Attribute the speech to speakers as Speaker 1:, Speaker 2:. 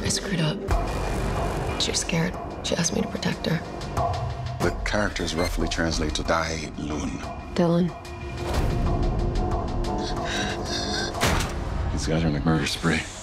Speaker 1: screwed up. She was scared. She asked me to protect her.
Speaker 2: The characters roughly translate to Dai Lun.
Speaker 1: Dylan.
Speaker 2: These guys are on a murder spree.